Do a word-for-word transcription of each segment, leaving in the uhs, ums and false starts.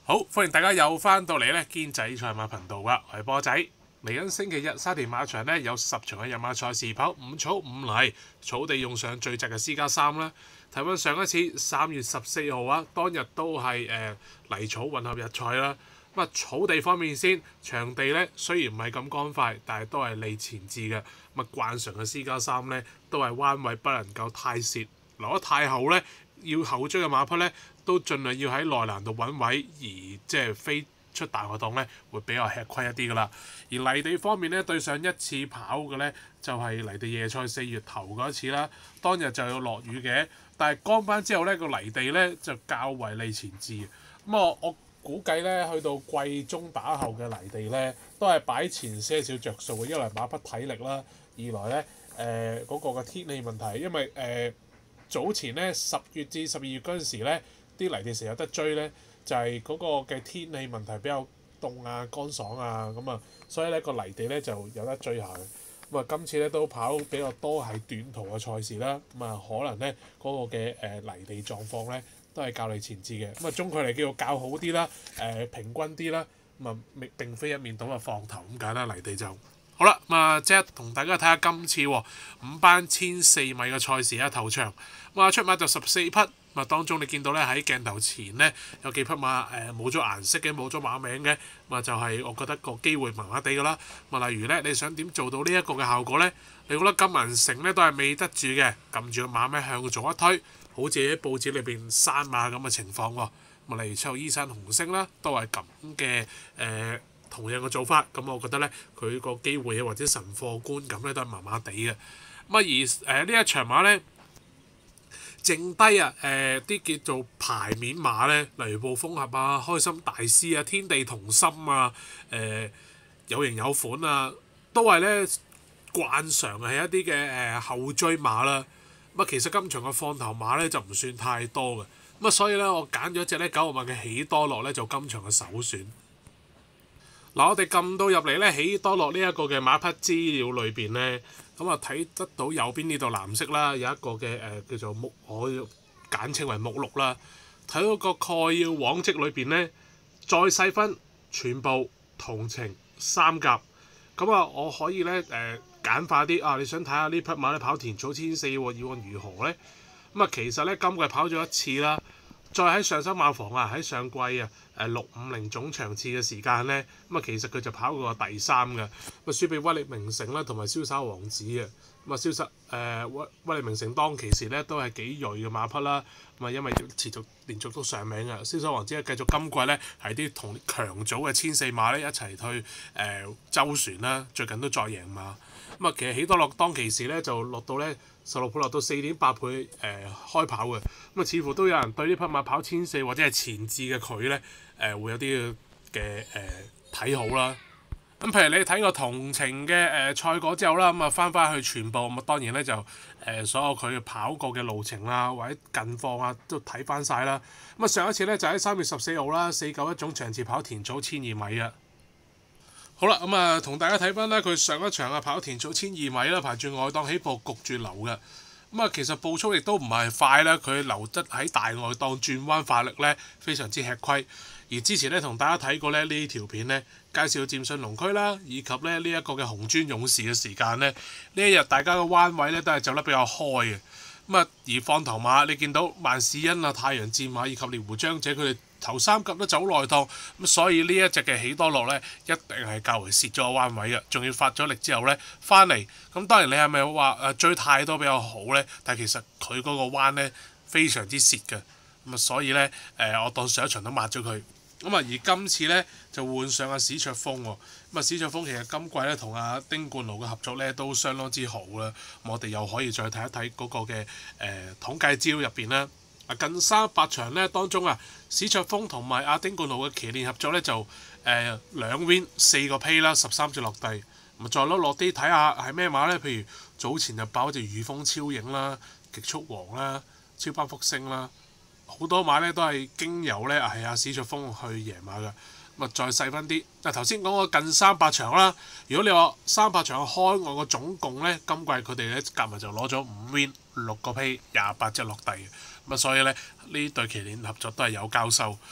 好，歡迎大家又翻到嚟咧堅仔賽馬頻道噶，我係波仔。嚟緊星期日沙田馬場咧有十場嘅日馬賽事跑五草五泥，草地用上最窄嘅 C 加三啦。睇翻上一次三月十四號啊，當日都係誒、呃、泥草混合日賽啦。咁啊草地方面先，場地咧雖然唔係咁乾快，但係都係利前置嘅。咁啊慣常嘅 C 加三咧都係彎位不能夠太蝕，留得太後咧，要後追嘅馬匹咧都盡量要喺內欄度揾位，而即係飛出大外檔咧會比較吃虧一啲噶啦。而泥地方面咧，對上一次跑嘅咧就係、是、泥地夜賽四月頭嗰一次啦，當日就有落雨嘅，但係乾翻之後咧個泥地咧就較為利前置。咁我我估計咧去到季中打後嘅泥地咧都係擺前些少着數嘅，一來馬匹體力啦，二來咧誒嗰個嘅天氣問題，因為誒、呃、早前咧十月至十二月嗰陣時咧啲泥地成日有得追咧，就係、是、嗰個嘅天氣問題比較凍啊乾爽啊咁啊，所以咧個泥地咧就有得追下嘅。咁啊今次咧都跑比較多係短途嘅賽事啦，咁啊可能咧嗰、那個嘅誒、呃、泥地狀況咧都係較你前置嘅，咁啊中距離叫做較好啲啦，誒、呃、平均啲啦，咁啊並並非一面倒啊放頭咁解啦，泥地就好啦。咁啊即係同大家睇下今次喎五班千四米嘅賽事啊頭場，咁啊出馬就十四匹。咁啊，當中你見到咧喺鏡頭前咧有幾匹馬誒冇咗顏色嘅，冇咗馬名嘅，咁啊就係我覺得個機會麻麻地㗎啦。咁啊，例如咧你想點做到呢一個嘅效果咧？你覺得金銀城咧都係未得住嘅，撳住個馬咩向左一推，好似喺報紙裏邊山馬咁嘅情況喎。咁啊，例如七號伊山紅星啦，都係咁嘅誒同樣嘅做法。咁我覺得咧佢個機會或者神貨觀感咧都係麻麻地嘅。咁啊而誒、呃、呢一場馬咧。剩低啊誒啲、呃、叫做牌面馬咧，例如暴風俠啊、開心大師啊、天地同心啊、誒、呃、有型有款啊，都係咧慣常係一啲嘅誒後追馬啦。咁啊，其實今場嘅放頭馬咧就唔算太多嘅，咁啊所以咧我揀咗隻咧九號馬嘅喜多樂咧做今場嘅首選。嗱，我哋撳到入嚟咧，喜多樂呢一個嘅馬匹資料裏邊咧，咁啊睇得到右邊呢度藍色啦，有一個嘅誒、呃、叫做目，我簡稱為目錄啦。睇到個概要往績裏邊咧，再細分全部同程三甲，咁啊我可以咧誒、呃、簡化啲啊，你想睇下呢匹馬咧跑田草千四喎，以往如何咧？咁啊其實咧今季跑咗一次啦。再喺上手馬房啊，喺上季啊，誒六五零總場次嘅時間咧，咁啊其實佢就跑過第三嘅，咁啊輸俾威力名城啦，同埋瀟灑王子嘅，咁啊瀟灑誒威威力名城當其時咧都係幾鋭嘅馬匹啦，咁啊因為持續連續都上名嘅，瀟灑王子咧繼續今季咧係啲同強組嘅千四馬咧一齊去誒、呃、周旋啦，最近都再贏馬，咁啊其實喜多樂當其時咧就落到咧。十六倍落到四點八倍誒、呃、開跑嘅，咁啊似乎都有人對呢匹馬跑千四或者係前置嘅佢咧誒會有啲嘅誒睇好啦。咁譬如你睇過同程嘅誒賽果之後啦，咁啊翻返去全部，咁啊當然咧就誒、呃、所有佢跑過嘅路程啦或者近況啊都睇翻晒啦。咁啊上一次咧就喺三月十四號啦，四九一總場次跑田草千二米啊。好啦，咁啊，同大家睇翻咧，佢上一場啊跑田草千二米啦，排住外檔起步焗住流嘅。咁啊，其實步速亦都唔係快啦，佢流得喺大外檔轉彎發力咧，非常之吃虧。而之前咧同大家睇過咧呢條片咧，介紹佔信龍區啦，以及咧呢一個嘅紅磚勇士嘅時間咧，呢一日大家嘅彎位咧都係走得比較開嘅。咁啊，而放頭馬你見到萬事恩啊、太陽戰馬以及獵湖張姐佢哋。頭三甲都走內檔，咁所以呢一隻嘅喜多樂咧，一定係較為蝕咗個彎位嘅，仲要發咗力之後咧翻嚟。咁當然你係咪話誒追太多比較好咧？但係其實佢嗰個彎咧非常之蝕嘅，咁啊所以咧誒、呃、我當上一場都抹咗佢。咁啊而今次咧就換上阿史卓峰喎，咁啊史卓峰其實今季咧同阿丁冠勞嘅合作咧都相當之好啦。咁我哋又可以再睇一睇嗰個嘅誒、呃、統計資料入邊啦。近三百場咧當中啊，史卓峰同埋阿丁冠勞嘅騎練合作咧就誒、呃、兩 win 四個 pay 啦，十三隻落地。咁再攞落啲睇下係咩馬咧？譬如早前就爆隻御風超影啦、極速王啦、超班福星啦，好多馬咧都係經由咧係阿史卓峰去贏馬嘅。咁啊再細分啲，嗱頭先講過近三百場啦。如果你話三百場開外個總共咧，今季佢哋咧夾埋就攞咗五 win 六個 pay 廿八隻落地。咁啊，所以咧呢對騎練合作都係有交收。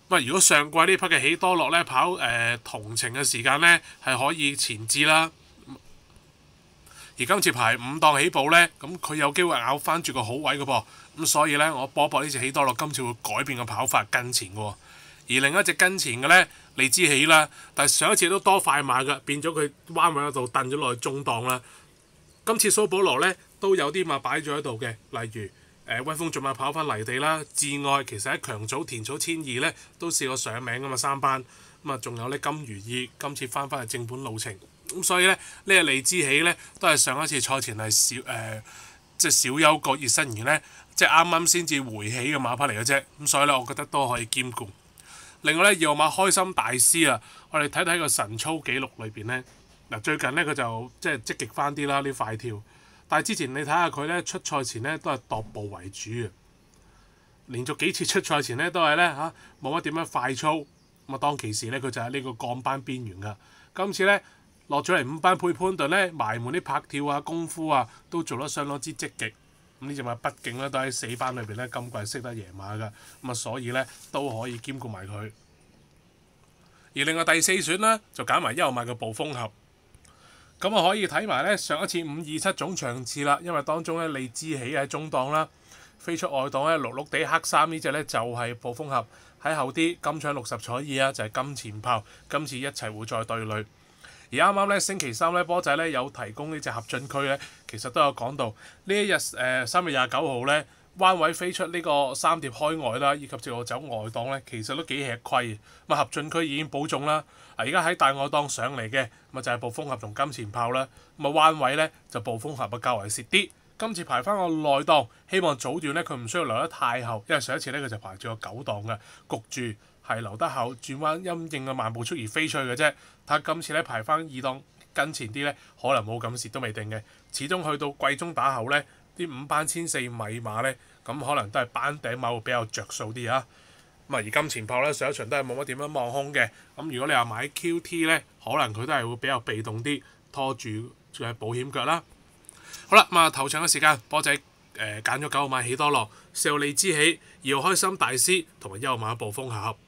咁啊，如果上季呢匹嘅喜多樂咧跑誒、呃、同程嘅時間咧係可以前置啦。而今次排五檔起步呢，咁佢有機會咬翻住個好位嘅噃，咁所以呢，我波波呢隻喜多樂今次會改變個跑法跟前嘅喎。而另一隻跟前嘅呢，利之喜啦，但係上一次都多快馬嘅，變咗佢彎位嗰度蹬咗落去中檔啦。今次蘇保羅呢，都有啲馬擺咗喺度嘅，例如誒、呃、威風駿馬跑翻泥地啦，至愛其實喺強組田草千二呢，都試過上名㗎嘛三班，咁啊仲有呢金如意今次翻返去正本路程。咁所以咧，呢個利之喜咧，都係上一次賽前係小誒、呃，即係小休過熱身完咧，即係啱啱先至回起嘅馬匹嚟嘅啫。咁所以咧，我覺得都可以兼顧。另外咧，二號馬開心大師啊，我哋睇睇個神操記錄裏邊咧，嗱最近咧佢就即係積極翻啲啦，啲快跳。但係之前你睇下佢咧出賽前咧都係踱步為主嘅，連續幾次出賽前咧都係咧嚇冇乜點樣快操。咁啊當其時咧佢就喺呢個降班邊緣㗎。今次咧，落咗嚟五班配潘頓咧，埋門啲拍跳啊、功夫啊，都做得相當之積極。咁呢隻馬畢竟咧都喺四班裏邊咧，今季識得贏馬㗎，咁啊所以咧都可以兼顧埋佢。而另外第四選咧就揀埋一號馬嘅暴風俠，咁啊可以睇埋咧上一次五二七總場次啦，因為當中咧利之喜喺中檔啦，飛出外檔咧綠綠地黑衫呢隻咧就係、是、暴風俠，喺後啲金搶六十彩意啊，就係、是、金錢炮，今次一齊會再對壘。而啱啱咧星期三咧波仔咧有提供呢隻合進區咧，其實都有講到呢一日誒三月廿九號咧彎位飛出呢個三碟開外啦，以及直路走外檔咧，其實都幾吃虧嘅。咁合進區已經保中啦，啊而家喺大外檔上嚟嘅，咁啊就係暴風俠同金錢炮啦。咁啊彎位咧就暴風俠啊較為蝕啲。今次排翻個內檔，希望早段咧佢唔需要留得太後，因為上一次咧佢就排住個九檔嘅，焗住係留得後轉彎因應嘅慢步速而飛出去嘅啫。睇下今次咧排翻二檔跟前啲咧，可能冇咁蝕都未定嘅。始終去到季中打後咧，啲五班千四米馬咧，咁可能都係班頂馬會比較着數啲啊。咁啊而金錢炮咧上一場都係冇乜點樣望空嘅。咁如果你話買 Q T 咧，可能佢都係會比較被動啲，拖住仲係保險腳啦。好啦，咁啊頭場嘅時間，波仔誒揀咗九號馬喜多樂、四號利之喜、二號開心大師同埋一號馬暴風俠。